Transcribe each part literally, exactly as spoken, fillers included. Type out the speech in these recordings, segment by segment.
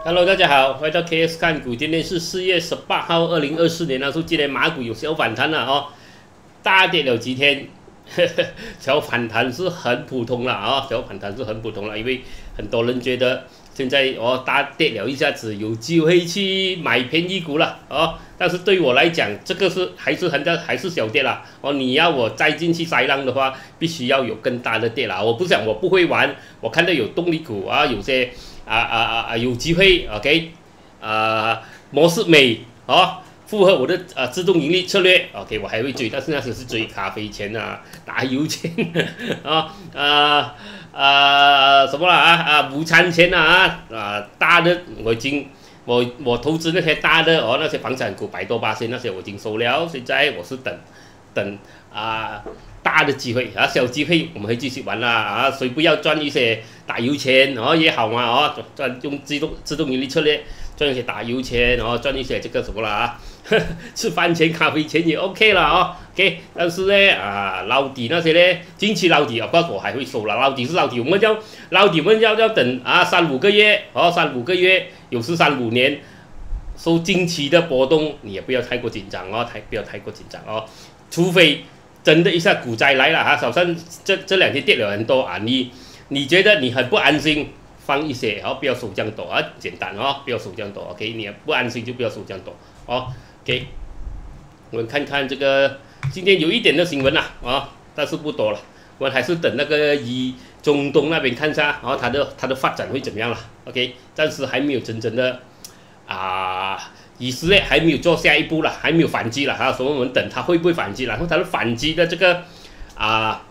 Hello， 大家好，欢迎到 K S 看股。今天是四月十八号，二零二四年了。说今天马股有小反弹了哦，大跌了几天，呵呵，小反弹是很普通了啊、哦，小反弹是很普通了，因为很多人觉得现在哦大跌了一下子，有机会去买便宜股了哦。但是对我来讲，这个是还是很还是小跌了哦。你要我再进去塞浪的话，必须要有更大的跌了。我不想，我不会玩。我看到有动力股啊，有些。啊啊啊啊！有机会 ，OK， 啊，模式美哦，符合我的啊自动盈利策略 ，OK， 我还会追，但是那时是追咖啡钱啊、打油钱啊啊啊什么啦啊啊午餐钱啊啊大的我已经我我投资那些大的哦那些房产股百多八千那些我已经收了，现在我是等等啊。大的机会啊，小机会我们会继续玩啦啊！谁不要赚一些打油钱哦也好嘛哦，赚用自动自动盈利策略赚一些打油钱，然后赚一些这个什么啦啊，呵呵吃饭钱、咖啡钱也 OK 了哦 ，OK。但是呢啊，捞底那些呢，近期捞底啊，不过我还会收了，捞底是捞底，我们要捞底，我们要要等啊三五个月哦，三五个月，有时三五年，收近期的波动，你也不要太过紧张哦，太不要太过紧张哦，除非。真的一下股灾来了哈，好像这这两天跌了很多啊，你你觉得你很不安心，放一些哦，不要收这样多啊，简单哦，不要收这样多 ，OK， 你不安心就不要收这样多哦 ，OK， 我们看看这个今天有一点的新闻啦啊，但是不多了，我们还是等那个以中东那边看一下，然后它的它的发展会怎么样了 ，OK， 暂时还没有真正的啊。以色列还没有做下一步了，还没有反击了哈，所以我们等他会不会反击，然后他的反击的这个啊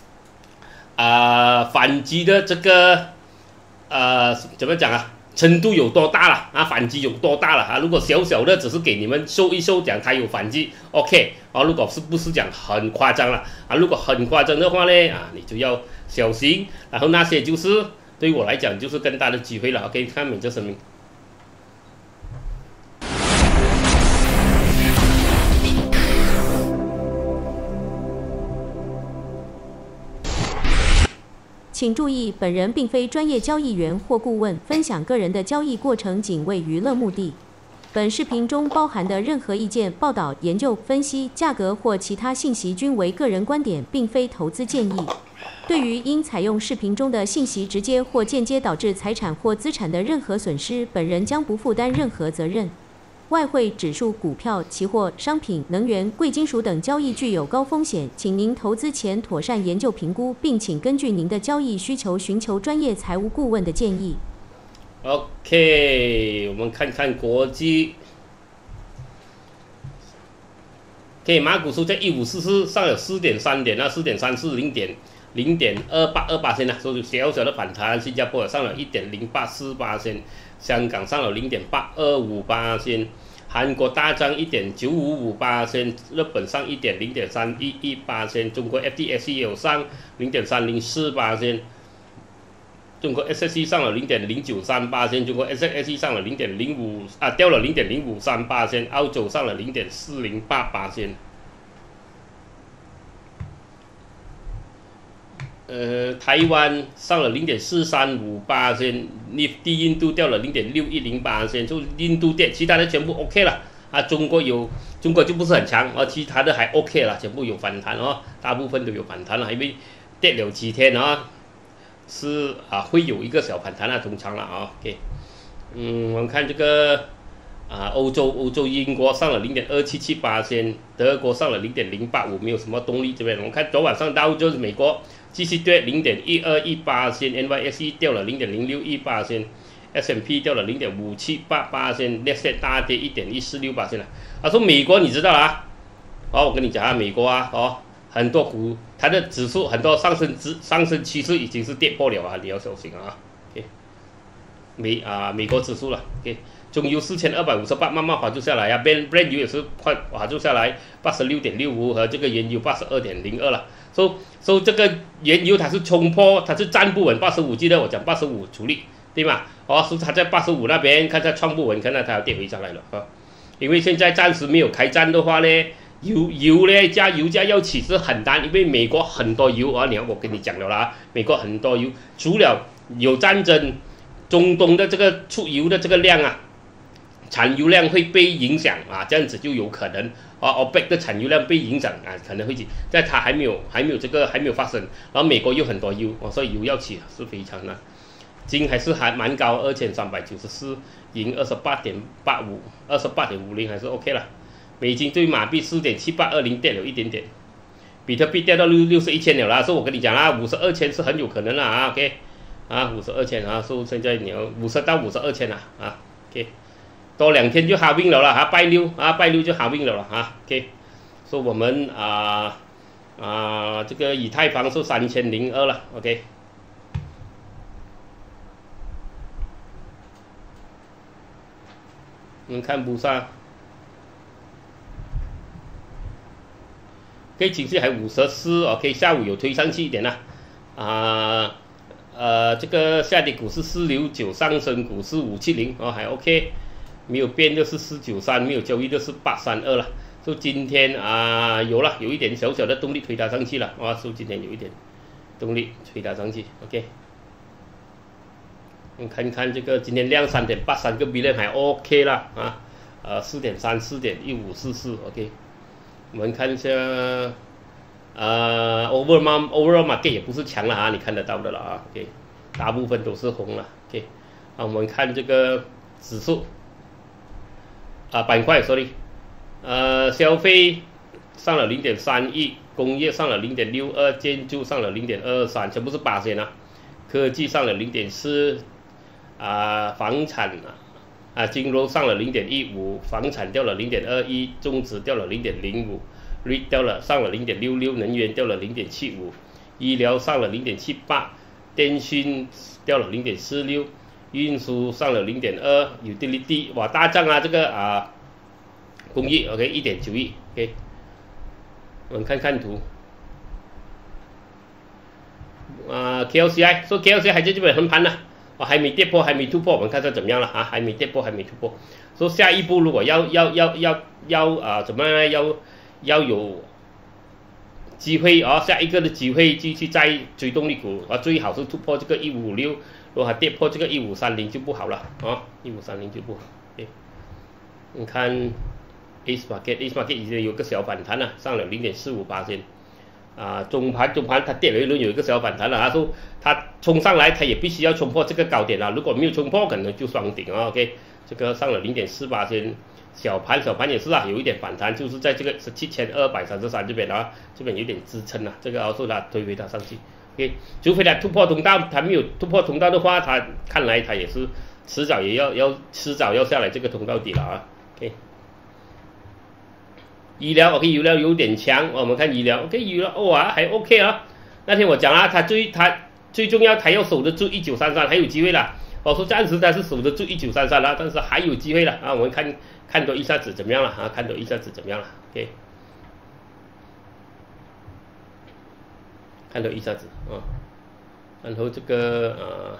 啊反击的这个呃怎么讲啊，程度有多大了啊？反击有多大了啊？如果小小的只是给你们收一收，讲他有反击 ，OK 啊？如果是不是讲很夸张了啊？如果很夸张的话呢啊，你就要小心。然后那些就是对我来讲就是更大的机会了 ，OK？ 看美这声明。 请注意，本人并非专业交易员或顾问，分享个人的交易过程仅为娱乐目的。本视频中包含的任何意见、报道、研究、分析、价格或其他信息均为个人观点，并非投资建议。对于因采用视频中的信息直接或间接导致财产或资产的任何损失，本人将不负担任何责任。外汇、指数、股票、期货、商品、能源、贵金属等交易具有高风险，请您投资前妥善研究评估，并请根据您的交易需求寻求专业财务顾问的建议。 OK， 我们看看国际。OK， 马股收在一五四四，上了四点三点啊，四点三四零点零点二八二八线啊，所以小小的反弹。新加坡也上了一点零八四八线。香港上了零点八二五八仙，韩国大涨一点九五五八仙，日本上一点零点三一一八仙，中国 F T S E 也有上零点三零四八仙，中国 S S C 上了零点零九三八仙，中国 S X C 上了零点零五啊掉了零点零五三八仙，澳洲上了零点四零八八仙。呃，台湾上了零点四三五八仙，低印度掉了零点六一零八仙，就印度跌，其他的全部 OK 了啊。中国有，中国就不是很强啊，其他的还 OK 了，全部有反弹哦，大部分都有反弹了，因为跌了几天啊，是啊会有一个小反弹啊，通常了啊 ，OK， 嗯，我们看这个啊，欧洲欧洲英国上了零点二七七八仙，德国上了零点零八五，没有什么动力这边，我们看昨晚上道就是美国。继续跌零点一二一八仙 ，N Y S E 掉了零点零六一八仙 ，S and P 掉了零点五七八八仙，那些大跌一点一四六八仙了。他说美国你知道啊？哦，我跟你讲啊，美国啊，哦，很多股它的指数很多上升指上升趋势已经是跌破了啊，你要小心啊。OK， 美啊美国指数了 ，OK， 中油四千二百五十八慢慢滑就下来啊 ，Brent Brent 油也是快滑就下来八十六点六五和这个原油八十二点零二了。所以，所以这个原油它是冲破，它是站不稳八十五，记得我讲八十五处理，对吗？哦，是它在八十五那边，看它创不稳，看到它要跌回上来了啊。因为现在暂时没有开战的话呢，油油呢加油价要起是很难，因为美国很多油啊，你看我跟你讲了啦，美国很多油，除了有战争中东的这个出油的这个量啊，产油量会被影响啊，这样子就有可能啊 ，O P E C 的产油量被影响啊，可能会起，但它还没有还没有这个还没有发生，然后美国有很多油，哦，所以油要起是非常难。金还是还蛮高，二千三百九十四，银二十八点八五，二十八点五零还是 OK 了。美金对马币四点七八二零跌了一点点，比特币掉到六六十一千了啦，所以我跟你讲啦，五十二千是很有可能啦啊 ，OK， 啊五十二千啊，所以现在你要五十到五十二千啦啊 ，OK， 多两天就哈วิ่ง了啦啊，拜六啊拜六就哈วิ่ง了啦啊 ，OK， 所以我们啊啊这个以太坊是三千零二了 ，OK。我们看布萨，可以情绪还五十四 ，OK， 下午有推上去一点啦，啊，呃，这个下跌股是四六九，上升股是五七零，哦，还 OK， 没有变的是四九三，没有交易的是八三二了，就今天啊有了，有一点小小的动力推它上去了，啊，就今天有一点动力推它上去 ，OK。我们看看这个今天量三点八三个 billion 还 OK 啦啊，呃四点三四点一五四四 OK， 我们看一下，呃 overall overall market 也不是强了啊，你看得到的了啊 OK， 大部分都是红了 OK， 啊我们看这个指数，啊板块 sorry， 呃消费上了 零点三一， 工业上了 零点六二， 建筑上了 零点二三， 全部是八仙啊，科技上了 零点四。啊，房产啊，啊，金融上了 零点一五， 房产掉了 零点二一， 中资掉了 零点零五， R E I T 掉了上了 零点六六， 能源掉了 零点七五， 医疗上了 零点七八， 电信掉了 零点四六， 运输上了 零点二， utility 哇大涨啊，这个啊工业 OK 一点九亿 OK， 我们看看图。啊 K L C I 说 K L C I 还在这边横盘呢。哦，还没跌破，还没突破，我们看它怎么样了啊？还没跌破，还没突破。说下一步如果要要要要要啊，怎么样呢？要要有机会啊，下一个的机会继续再追动力股啊，最好是突破这个一五五六，如果它跌破这个一五三零就不好了啊，一五三零就不好。OK， 你看 A market，A market 已经有个小反弹了，上了 零点四五八千。啊，中盘中盘它跌了一轮，有一个小反弹了，他说它冲上来，它也必须要冲破这个高点了，如果没有冲破，可能就双顶啊 ，OK， 这个上了 零点四八千，小盘小盘也是啊，有一点反弹，就是在这个是七千二百三十三这边啊，这边有点支撑啊，这个然后它推回它上去 ，OK， 除非它突破通道，它没有突破通道的话，它看来它也是迟早也要要迟早要下来这个通道底了啊 ，OK。医疗 OK， 医疗有点强，我们看医疗 OK， 医疗哇还 OK 啊。那天我讲了，它最它最重要，它要守得住一九三三，还有机会啦。我说暂时它是守得住一九三三了，但是还有机会了啊。我们看看多一下子怎么样了啊？看多一下子怎么样了 ？OK， 看多一下子啊。然后这个呃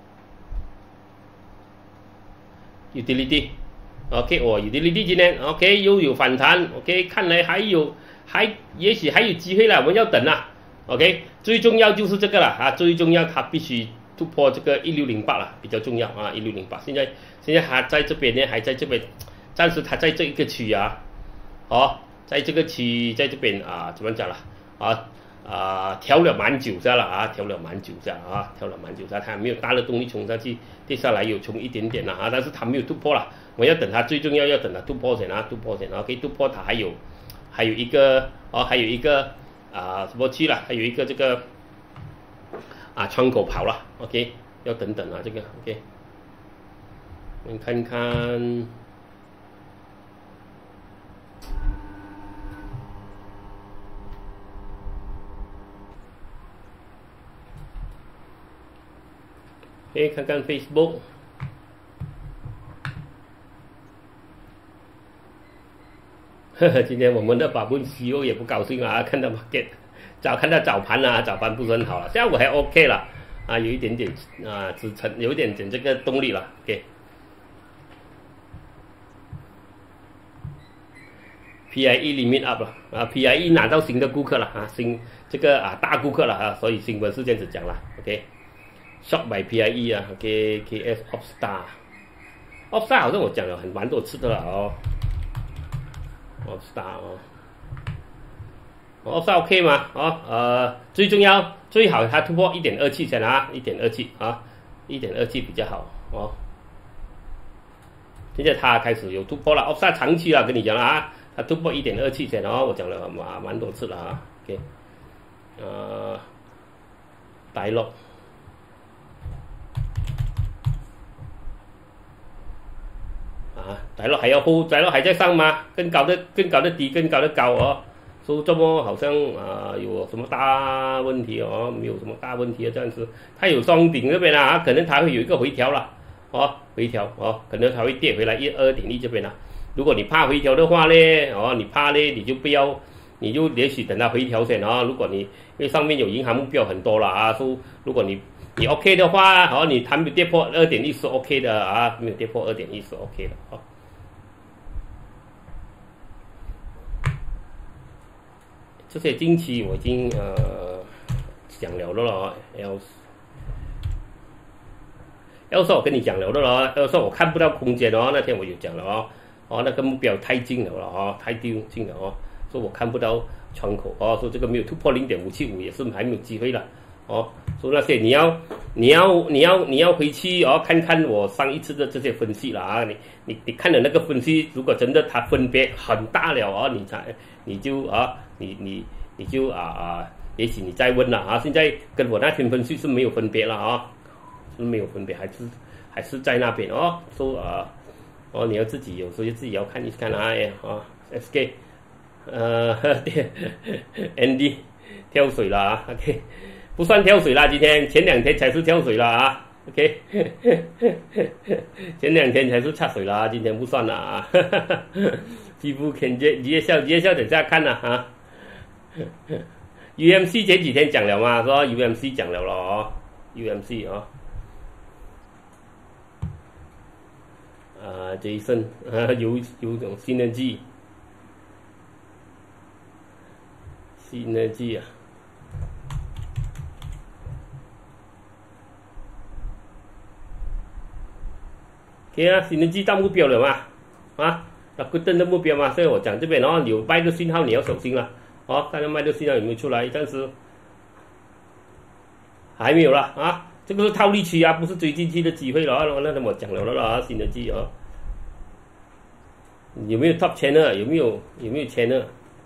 ，utility。OK， 哦 ，utility 今天 OK 又有反弹 ，OK， 看来还有还也许还有机会了，我们要等啊 ，OK， 最重要就是这个了啊，最重要它必须突破这个一六零八了，比较重要啊，一六零八，现在现在还在这边呢，还在这边，暂时它在这一个区啊，哦，在这个区在这边啊，怎么讲了啊？啊，调了蛮久下了啊，调了蛮久下啊，调了蛮久下，它没有大的动力冲上去，跌下来有冲一点点了啊，但是它没有突破了，我要等它，最重要要等它突破先啊，突破先啊，可以突破它还有还有一个哦，还有一个啊什么区了，还有一个这个啊窗口跑了 ，OK， 要等等啊，这个 OK， 我们看看。可以看看 Facebook， 呵呵，今天我们的法布 C E O 也不高兴啊，看到 market， 早看到早盘啊，早盘不是很好了，下午还 OK 了，啊，有一点点啊支撑，有一点点这个动力了 ，OK。P I E limit up 了啊 ，P I E 拿到新的顾客了啊，新这个啊大顾客了啊，所以新闻是这样子讲了 ，OK。 ，short by P I E 啊 ，K K S Offstar，Offstar 好像我讲了很蛮多次的了哦 ，Offstar 哦 ，Offstar OK 吗？哦，呃，最重要最好它突破一点二七先啊，一点二七啊，一点二七比较好哦。现在它开始有突破了 ，Offstar 长期啊，跟你讲了啊，它突破一点二七先哦，我讲了蛮蛮多次了啊 ，OK， 呃，大陆。啊，大陆还要呼，大陆还在上吗？更高的、更高的低、更高的高哦，说这么好像啊、呃、有什么大问题哦？没有什么大问题啊，这样子，它有双顶这边啊，可能它会有一个回调了哦，回调哦，可能它会跌回来一二点一这边了。如果你怕回调的话呢，哦，你怕呢，你就不要，你就也许等它回调先啊、哦。如果你因为上面有银行目标很多了啊，说如果你你 OK 的话，哦，你还没跌破二点一是 OK 的啊，没有跌破二点一是 OK 的哦。这些近期我已经呃讲了的了哦 ，L L 说我跟你讲了的了 ，L 说我看不到空间哦，那天我有讲了哦，哦那个目标太近了了哦，太近近了哦，说我看不到窗口哦，说这个没有突破零点五七五也是还没有机会了。哦，说那些你要你要你要你要回去哦，看看我上一次的这些分析了啊，你你你看了那个分析，如果真的它分别很大了啊，你才你就啊，你你你就啊啊，也许你再问了啊，现在跟我那天分析是没有分别了啊，是没有分别，还是还是在那边哦，说啊哦，你要自己有时候自己要看一看啊，哎啊 ，S K， 呃 ，Andy 跳水了啊 ，OK。不算跳水啦，今天前两天才是跳水啦啊 ，OK， 前两天才是插水啦，今天不算啦啊，几乎看见夜校夜校等下看啦啊 ，U M C 前几天讲了嘛，说 U M C 讲了咯哦 ，U M C 哦，啊 Jason 啊有有种新的机，新的机啊。OK 啊，新能机到目标了嘛？啊，那不登的目标嘛，所以我讲这边哦，有卖的信号你要小心了。哦，看看卖的信号有没有出来，但是还没有了啊。这个是套利区啊，不是追进去的机会了。那那我讲了了啊，新能机啊，有没有 top channel？ 有没有有没有 channel？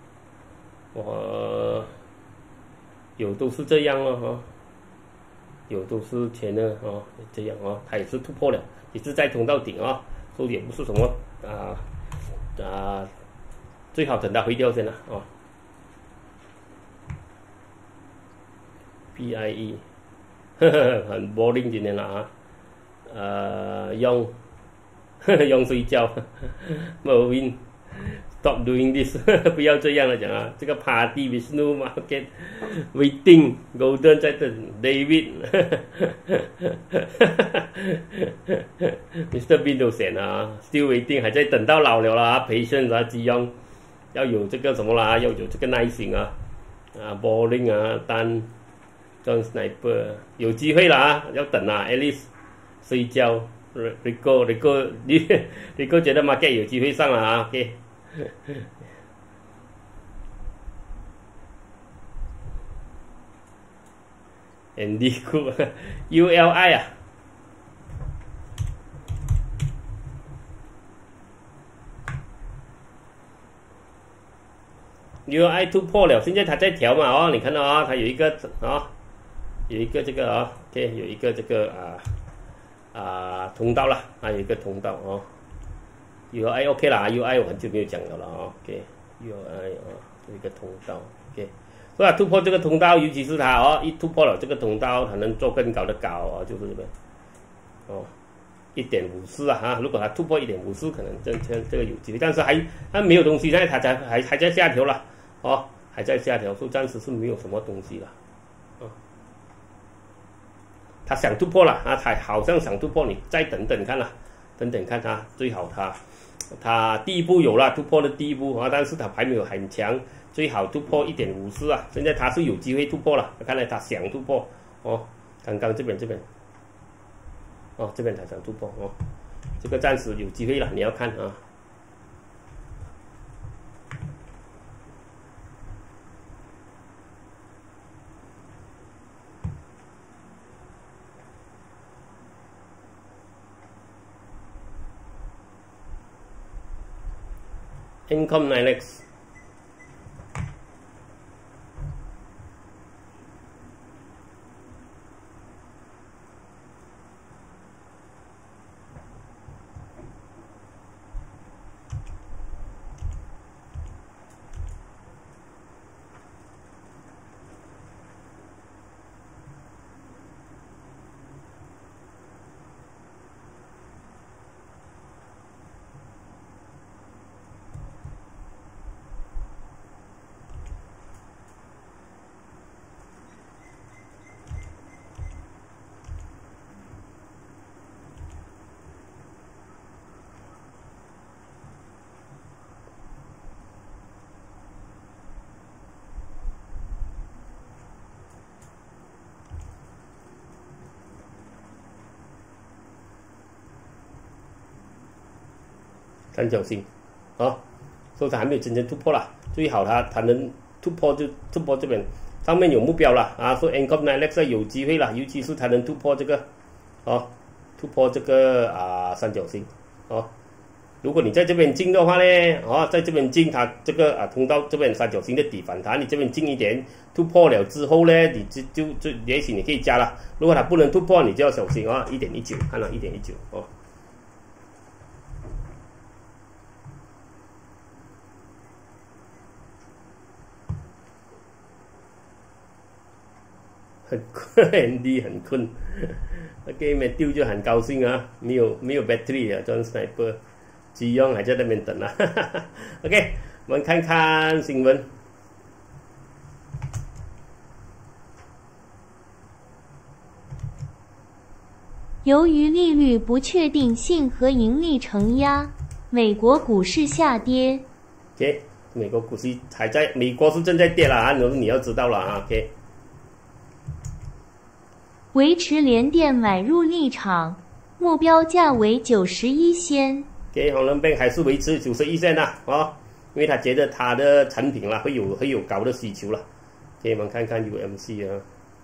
我有都是这样哦，哈，有都是 channel 哦，这样哦，它也是突破了。也是在通道顶啊，所以也不是什么啊啊，最好等它回调先了啊。P I E， 呵呵，很 boring 今天了啊，呃，用用睡觉 ，Mervin stop doing this， 不要这样了讲啊，这个 party Vishnu market waiting golden 在等 David，Mister Bean 都选啊 ，still waiting 还在等到老了啦 ，patience 啊，基用要有这个什么啦，要有这个耐心啊，啊 ，boring 啊，单 John Sniper 有机会啦啊，要等啊 ，at least 睡觉 ，Rico Rico 你 Rico 觉得 market 有机会上了啊 ，OK。Andy Cook U L I 啊 ，U L I 突破了，现在它在调嘛哦，你看到啊、哦，它有一个啊、哦，有一个这个啊、哦、，OK， 有一个这个啊啊通道了，还有一个通道哦。U I OK 啦 ，U I 我很久没有讲了了哦 ，OK，U I 啊，这一个通道 ，OK， 所以突破这个通道，尤其是它哦，一突破了这个通道，它能做更高的高哦，就是这个哦，一点五四啊哈，如果它突破一点五四，可能这这这个有机会，但是还它没有东西，现在它才还还在下调了哦，还在下调，所以暂时是没有什么东西了，哦，它想突破了啊，它好像想突破，你再等等看啦，等等看它，最好它。它第一步有了突破的第一步啊，但是它还没有很强，最好突破一点五四啊。现在它是有机会突破了，看来它想突破哦。刚刚这边这边哦，这边才想突破哦，这个暂时有机会了，你要看啊。Income Nilex。三角形，啊，所以它还没有真正突破啦。最好它它能突破就突破这边，上面有目标了啊，所以 Income Nilex 有机会了，尤其是它能突破这个，啊，突破这个啊三角形，啊，如果你在这边进的话呢，啊，在这边进它这个啊通道这边三角形的底反弹，你这边进一点，突破了之后呢，你就就就也许你可以加了。如果它不能突破，你就要小心啊，一点一九，看了一点一九哦。很困，很低，很困。OK， 没丢就很高兴啊，没有没有 battery 啊，装 sniper， 吉用还在那边等啊。OK， 我们看看新闻。 由于利率不确定性和盈利承压，美国股市下跌。 OK， 美国股市还在，美国是正在跌了啊，你你要知道了啊。OK。 维持联电买入立场，目标价为九十一仙。 给红人兵还是维持九十一仙呐，哦，因为他觉得他的产品啦会有会有高的需求了。给我们看看 U M C 啊，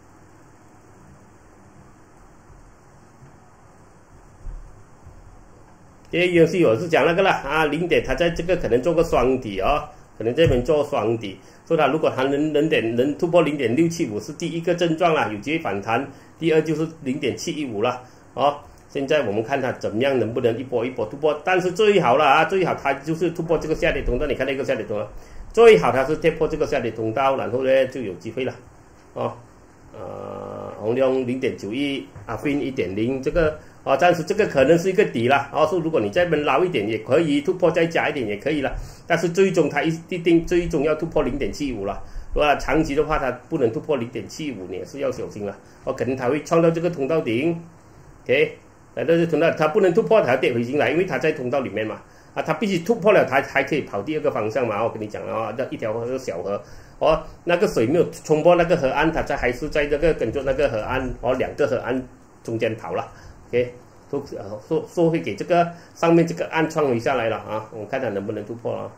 给 U M C 我是讲那个啦啊，零点它在这个可能做个双底啊，可能这边做双底，所以它如果它能能点能突破零点六七五是第一个症状啦，有机会反弹。第二就是零点七一五了，哦，现在我们看它怎么样能不能一波一波突破，但是最好了啊，最好它就是突破这个下跌通道，你看那个下跌通道，最好它是跌破这个下跌通道，然后呢就有机会了，哦，呃，红量零点九一，阿fin 一点零，这个啊，暂时这个可能是一个底了，哦，说如果你这边捞一点也可以，突破再加一点也可以了，但是最终它一定最终要突破零点七五了。如果长期的话，它不能突破零点七五，你也是要小心了。哦，可能它会创造这个通道顶 ，OK， 来到这通道，它不能突破，它要跌回进来，因为它在通道里面嘛。啊，它必须突破了，它还可以跑第二个方向嘛。我跟你讲了啊，那一条河小河，哦，那个水没有冲破那个河岸，它在还是在这个跟着那个河岸，哦，两个河岸中间跑了 ，OK， 说呃说说会给这个上面这个岸创回下来了啊，我们看它能不能突破啊。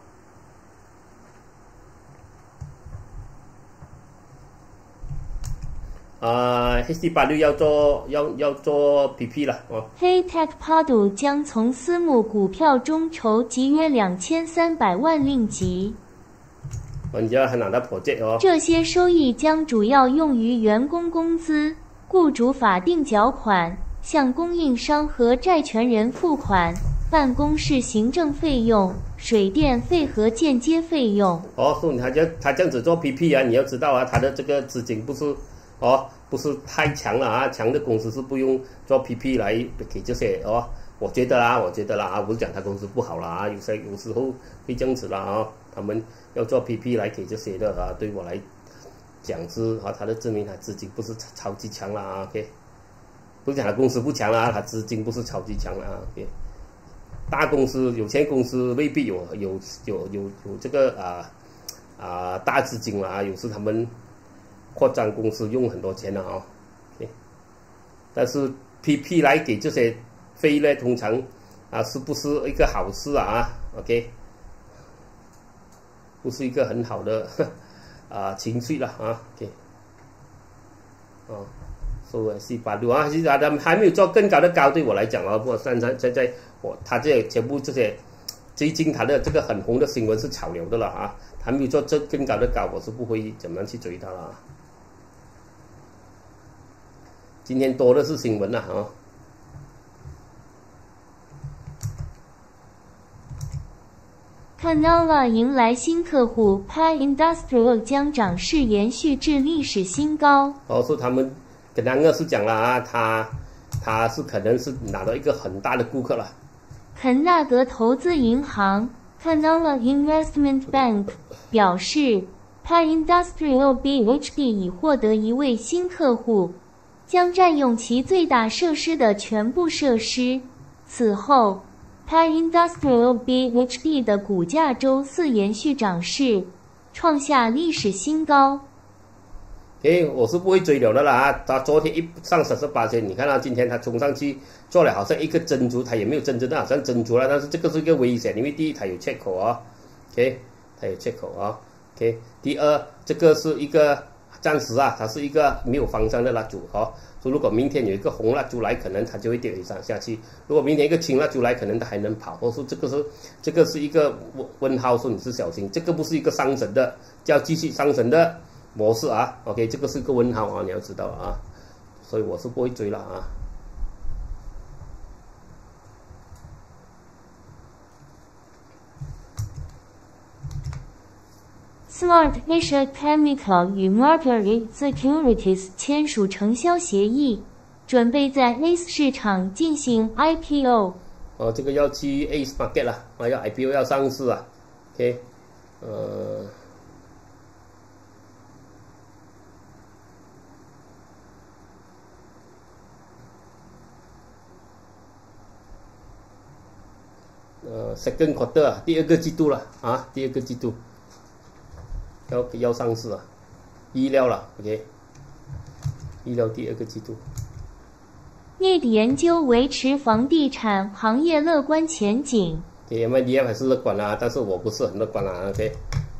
啊 ，H D 八六要做要要做 P P 了哦。 黑 Tech Padu 将从私募股票中筹集约两千三百万令吉。 人家还拿到 project 哦。 这些收益将主要用于员工工资、雇主法定缴款、向供应商和债权人付款、办公室行政费用、水电费和间接费用。 哦，所以他这他这样子做 P P 啊，你要知道啊，他的这个资金不是。哦，不是太强了啊！强的公司是不用做 P P 来给这些哦。我觉得啦，我觉得啦啊，不是讲他公司不好啦啊，有些有时候会这样子啦啊。他们要做 P P 来给这些的啊，对我来讲是啊，他的证明他资金不是超级强啦啊。OK， 不是讲他公司不强啦，他资金不是超级强啦啊。OK， 大公司、有限公司未必有有有有有这个啊啊大资金啦啊，有时他们。扩张公司用很多钱了啊、哦，但是 P P 来给这些飞呢，通常啊是不是一个好事啊 ？OK， 不是一个很好的啊情绪了啊 ，OK， 哦。所以是八六啊，其实他们还没有做更高的高，对我来讲啊，不，现在现在我他这全部这些最近他的这个很红的新闻是炒流的了啊，还没有做这更高的高，我是不会怎么样去追他了。今天多的是新闻了啊。 Canova 迎来新客户 ，Pi Industrial 将涨势延续至历史新高。 哦，是他们。跟那个是讲了啊，他他是可能是拿到一个很大的顾客了。 肯纳德投资银行 （Canova Investment Bank） 表示 ，Pi Industrial B H D 已获得一位新客户，将占用其最大设施的全部设施。此后 ，Pi Industrial B H D 的股价周四延续涨势，创下历史新高。 诶，我是不会追了的啦啊！他昨天一上三十八千，你看到今天他冲上去做了好像一个珍珠，他也没有真正的好像珍珠了，但是这个是一个危险，因为第一它有缺口啊 ，OK， 它有缺口啊 ，OK， 第二这个是一个暂时啊，它是一个没有方向的蜡烛哦，所以如果明天有一个红蜡烛来，可能它就会跌回上下去；如果明天一个青蜡烛来，可能它还能跑。或是这个是这个是一个问号，说你是小心，这个不是一个上升的，叫继续上升的。模式啊 ，OK， 这个是个问号啊，你要知道啊，所以我是不会追了啊。 Smart Asia Chemical 与 Margaret Securities 签署承销协议，准备在 A 市场进行 I P O。 哦，这个要去 A market 了，啊，要 I P O 要上市啊 ，OK， 呃。呃 ，second quarter 啊，第二个季度了啊，第二个季度要要上市啊，意料了 ，OK， 意料第二个季度。 业底研究维持房地产行业乐观前景。 对 ，M I D F 还是乐观啦，但是我不是很乐观啦 ，OK。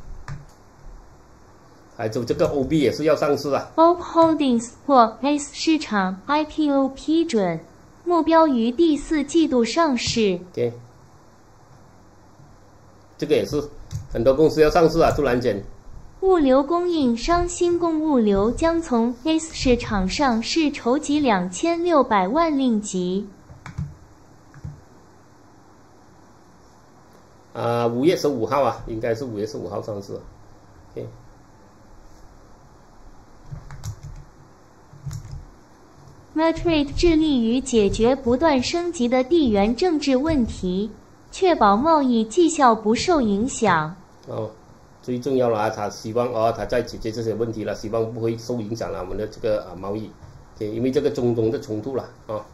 还有这个 O B 也是要上市啊。 O P Holdings 或 A 市场 I P O 批准，目标于第四季度上市。 OK。这个也是很多公司要上市啊，突然间。 物流供应商新共物流将从 A 市场上市筹集两千六百万令吉。 啊，五月十五号啊，应该是五月十五号上市。OK。 Matrix 致力于解决不断升级的地缘政治问题。确保贸易绩效不受影响。 哦，最重要了啊！他希望哦，他在解决这些问题了，希望不会受影响了我们的这个啊贸易，对，因为这个中东的冲突了啊。哦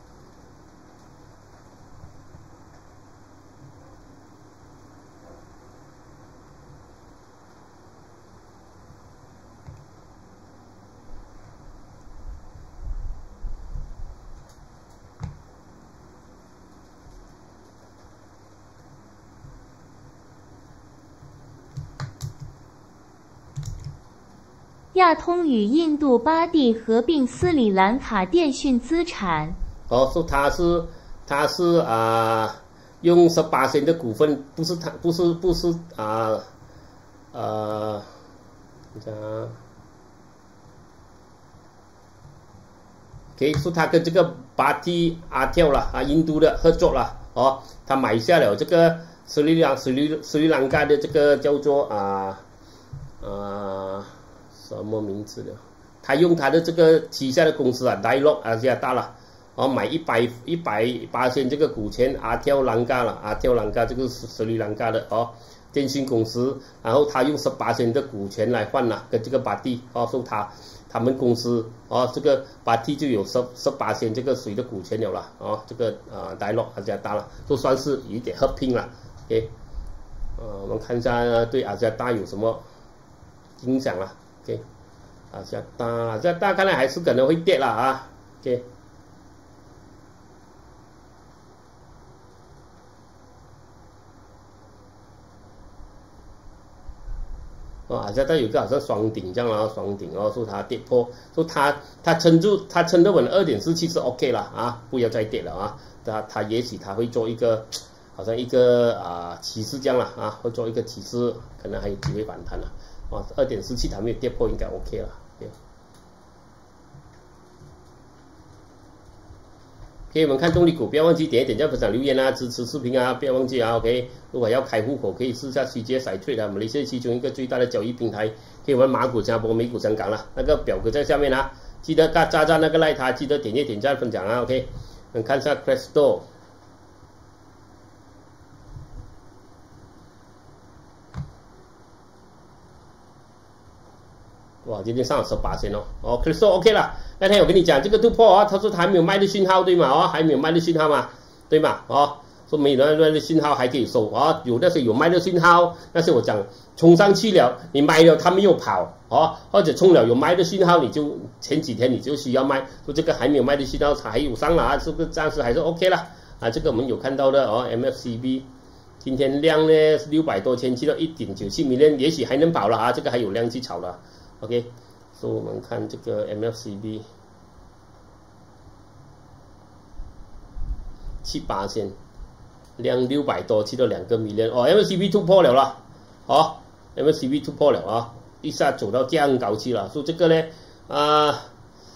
亚通与印度巴蒂合并斯里兰卡电讯资产。 哦，说他是他是啊、呃，用十八仙的股份，不是他不是不是啊呃，你讲，可以说他跟这个巴蒂阿跳了啊，印度的合作了哦，他买下了这个斯里兰斯里斯里兰卡的这个叫做啊啊。呃什么名字的？他用他的这个旗下的公司啊 ，Dialog 啊加大了，哦买一百一百八千这个股权阿跳兰卡了，阿跳兰卡这个是斯里兰卡的哦电信公司，然后他用十八千的股权来换了，跟这个巴蒂哦说他他们公司哦这个巴蒂就有十十八千这个谁的股权有了哦这个啊 Dialog 啊加大了，都算是有一点合并了 ，OK， 呃我们看一下对阿加达有什么影响了。OK， 啊，加大加大看来还是可能会跌了啊。OK， 哦，好像它有一个好像双顶这样啊，双顶哦，说它跌破，说它它撑住，它撑得稳二点四七是 OK 了啊，不要再跌了啊，它它也许它会做一个好像一个啊起势这样了啊，会做一个起势，可能还有机会反弹了啊，二点四七它没有跌破，应该 OK 了。OK， OK， 我们看动力股，不要忘记点一点赞、分享、留言啊，支持视频啊，不要忘记啊 ，OK。如果要开户口，可以试下 C J S I Trade 啊，马来西亚其中一个最大的交易平台，可以玩马股、新加坡、美股、香港啦。那个表格在下面啊，记得加加那个赖他，记得点一点赞、分享啊 ，OK。我们看一下 Presto。哇，今天上了十八千哦，哦 ，Crystal OK 了。那天我跟你讲这个突破啊，他说他还没有卖的讯号对吗？哦，还没有卖的讯号嘛，对吗？哦，说没有卖的讯号还可以收啊，有那些有卖的讯号，但是我讲冲上去了，你卖了他没有跑哦，或者冲了有卖的讯号，你就前几天你就需要卖，说这个还没有卖的讯号还有上了啊，是不是暂时还是 OK 了啊？这个我们有看到的哦 ，M F C B。今天量呢是六百多千，去到 一点九七 million， 也许还能跑了啊，这个还有量去炒了。OK， 所以我们看这个 M F C B 七八千，量六百多，去到两个 million， 哦 ，M F C B 突破了啦，哦 ，M F C B 突破了啊，一下走到这样高去了，所以这个呢啊、呃，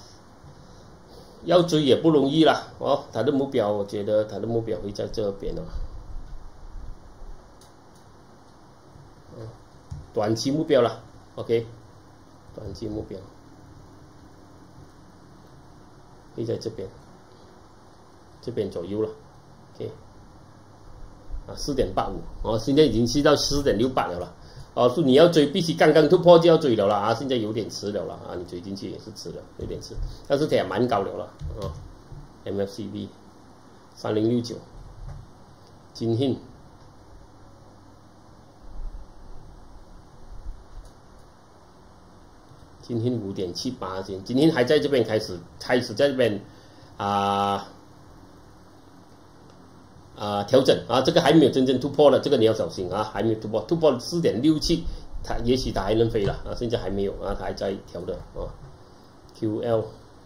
要追也不容易啦，哦，它的目标我觉得它的目标会在这边哦。短期目标了 ，OK， 短期目标会在这边，这边左右了 ，OK， 啊，四点八五，哦，现在已经去到四点六八了了，哦，说你要追，必须刚刚突破就要追了了啊，现在有点迟了了啊，你追进去也是迟了，有点迟，但是它也蛮高了了啊 ，M F C B 三零六九，金信。今天五点七八千，今天还在这边开始，开始在这边啊啊调整啊，这个还没有真正突破了，这个你要小心啊，还没有突破，突破四点六七，它也许它还能飞了啊，现在还没有啊，它还在调的啊。Q L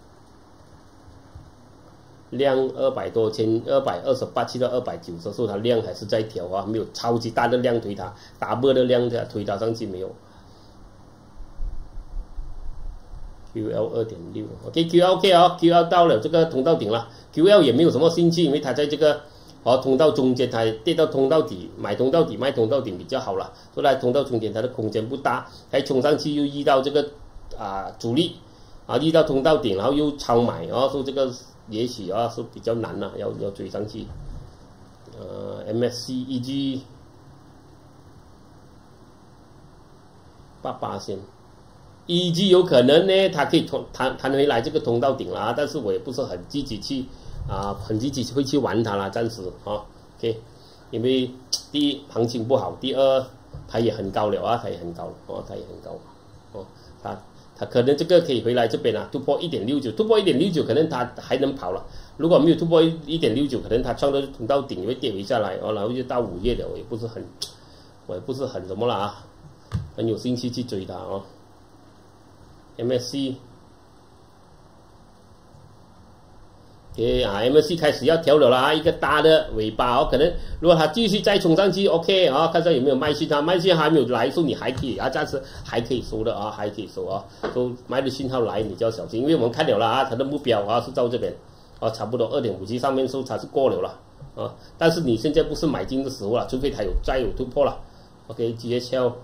量二百多千，二百二十八去到二百九十，说它量还是在调啊，没有超级大的量推它，大波的量它推它上去没有。Q L 二点六 ，OK，Q L OK 啊 ，Q L 到了这个通道顶了 ，Q L 也没有什么兴趣，因为它在这个哦通道中间，它跌到通道底，买通道底卖通道顶比较好了。后来通道中间它的空间不大，还冲上去又遇到这个啊阻力啊，遇到通道顶，然后又超买，然后说这个也许啊是比较难了，要要追上去。呃 ，M S C E G 八八仙。E G 有可能呢，它可以弹弹弹回来这个通道顶了啊，但是我也不是很积极去啊，很积极会去玩它啦，暂时啊 ，OK， 因为第一行情不好，第二它也很高了啊，它也很高哦，它也很高哦，它它可能这个可以回来这边啊，突破 一点六九， 突破 一点六九 可能它还能跑了，如果没有突破 一点六九， 可能它创到通道顶会跌回下来哦，然后就到五月了，我也不是很我也不是很什么了啊，很有兴趣去追它哦。M S C， OK 啊 ，M S C 开始要调了啦，一个大的尾巴哦，可能如果它继续再冲上去 ，OK 啊，看看有没有卖讯号，卖讯号还没有来，说你还可以啊，暂时还可以收的啊，还可以收啊，都卖的讯号来你就要小心，因为我们看了了啊，它的目标啊是到这边啊，差不多 二点五七 上面收它是过了了啊，但是你现在不是买进的时候了，除非它有再有突破了 ，OK，G H L。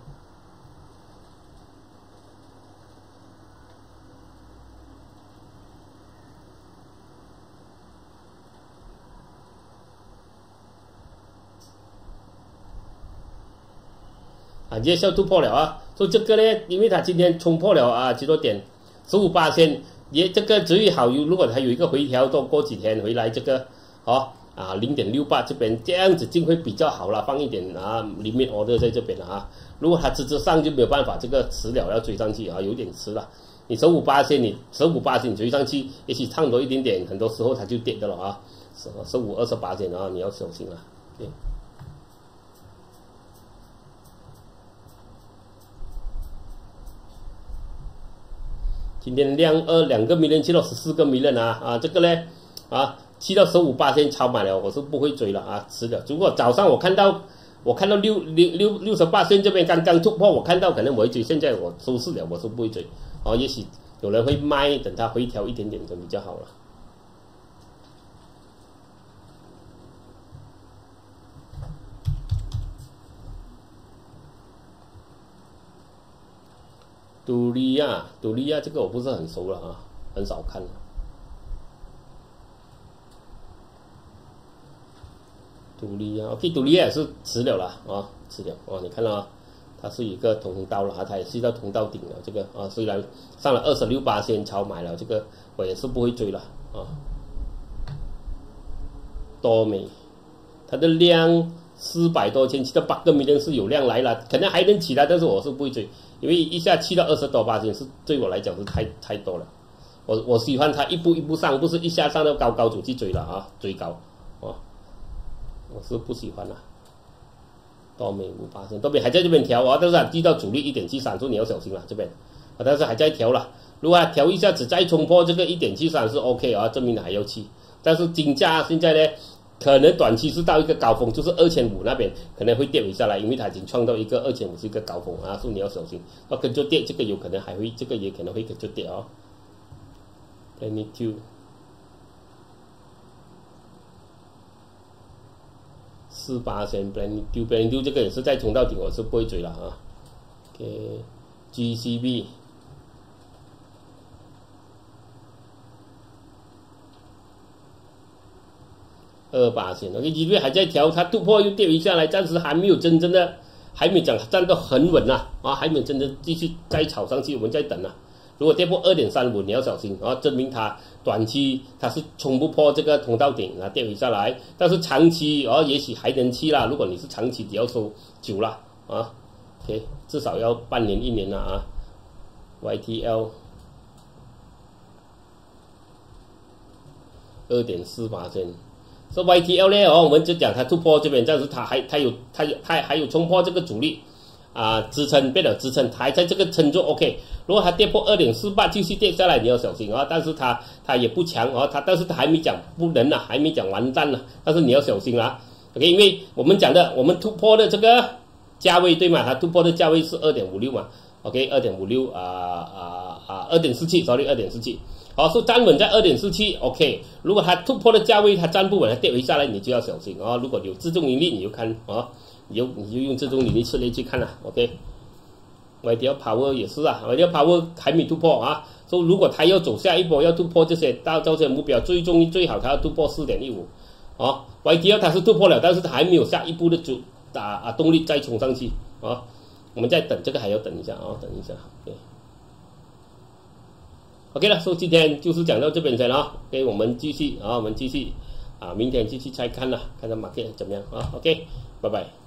啊，夜校突破了啊，所以这个呢，因为它今天冲破了啊几多点，十五八千，也这个最好有，如果它有一个回调，多过几天回来这个，哦啊零点六八这边这样子进会比较好了，放一点啊 limit order 在这边了啊，如果它直直上就没有办法，这个迟了要追上去啊，有点迟了。你十五八千，你十五八千你追上去，也许唱多一点点，很多时候它就跌的了啊，十十五二十八千啊，你要小心了。Okay。 今天量二两个 million 去到十四个 million 啊啊，这个呢啊去到十五八千超买了，我是不会追了啊，迟了。如果早上我看到我看到六六六六十八线这边刚刚突破，我看到可能我会追，现在我收市了，我是不会追。哦，也许有人会卖，等它回调一点点就比较好了。杜利亚，杜利亚这个我不是很熟了啊，很少看了。杜利亚 ，OK， 杜利亚也是迟了啦啊，迟了哦，你看到啊，它是一个通道了啊，它也是到通道顶了，这个啊，虽然上了二十六八先超买了，这个我也是不会追了啊。多美，它的量四百多千，去到八个 million 是有量来了，可能还能起来，但是我是不会追。因为一下去到二十多八千是对我来讲是太太多了，我我喜欢它一步一步上，不是一下上到高高走去追了啊，追高，哦，我是不喜欢了。多美五八千，多美还在这边调啊，但是它遇到主力一点七三，所以你要小心了这边，啊，但是还在调了，如果它调一下子再冲破这个一点七三是 OK 啊，证明它还要去，但是金价现在呢？可能短期是到一个高峰，就是二千五那边可能会跌回下来，因为它已经创造一个二千五是一个高峰啊，所以你要小心。那跟着跌，这个有可能还会，这个也可能会跟着跌哦。Plenitude 四八千 Plenitude Plenitude 这个也是再冲到顶，我是不会追了啊。OK，G C B。二八线 ，OK， 因为还在调，它突破又跌回下来，暂时还没有真正的，还没有讲站到很稳呐，啊，还没有真正继续再炒上去，我们再等啊。如果跌破二点三五，你要小心啊，证明它短期它是冲不破这个通道顶啊，跌回下来，但是长期哦，也许还能去啦。如果你是长期，你要收久了啊 ，OK， 至少要半年一年了啊 ，Y T L。二点四八千。说 Y T L 呢哦，我们就讲它突破这边，但是它还它有它有它还有冲破这个阻力啊支撑，变了支撑，它还在这个撑住 OK。如果它跌破二点四八继续跌下来，你要小心啊！但是它它也不强啊，它但是它还没讲不能啊，还没讲完蛋呢、啊，但是你要小心啦 ，OK， 因为我们讲的我们突破的这个价位对吗？它突破的价位是二点五六嘛 ，OK， 二点五六啊啊啊，二点四七 ，sorry， 二点四七。好，是站稳在二点四七 ，OK。如果它突破的价位它站不稳，它跌回下来，你就要小心啊、哦。如果有自动盈利，你就看啊、哦，你就你就用自动盈利策略去看了 ，OK。Y T L Power 也是啊 ，Y T L Power 还没突破啊，所以如果它要走下一波，要突破这些到这些目标，最终最好它要突破 四点一五，啊 ，Y T L 它是突破了，但是它还没有下一步的走打啊动力再冲上去啊，我们再等这个还要等一下啊，等一下 ，OK。OK 了，所以今天就是讲到这边先了啊。OK， 我们继续啊，我们继续啊，明天继续再看了，看看 market 怎么样啊。OK， 拜拜。